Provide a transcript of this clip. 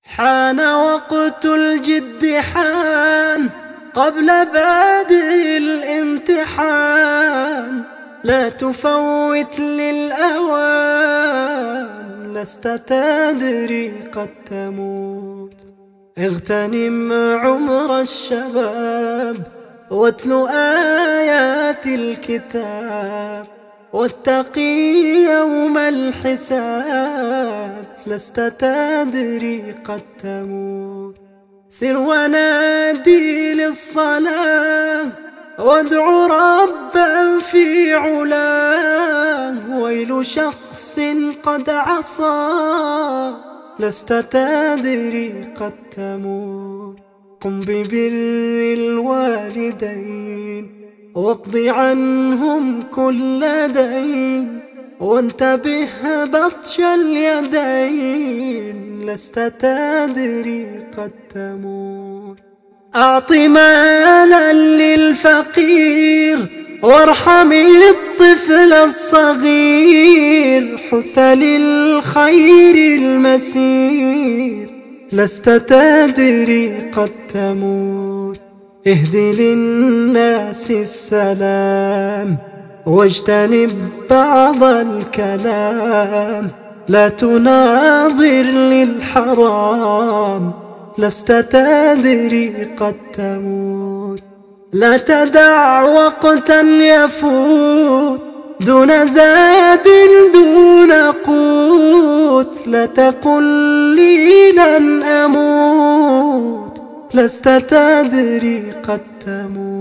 حان وقت الجد حان قبل بادئ الامتحان، لا تفوت للأوان، لست تدري قد تموت. اغتنم عمر الشباب واتل آيات الكتاب، واتقي يوم الحساب، لست تدري قد تموت. سر ونادي للصلاة وادع ربا في علاه، ويل شخص قد عصى، لست تدري قد تموت. قم ببر الوالدين واقض عنهم كل دين، وانتبه بطش اليدين، لست تدري قد تموت. أعط مالا للفقير وارحم الطفل الصغير، حث للخير المسير، لست تدري قد تموت. اهد للناس السلام واجتنب بعض الكلام، لا تناظر للحرام، لست تدري قد تموت. لا تدع وقتا يفوت دون زاد دون قوت، لا تقل لي لن أموت، لست تدري قد تموت.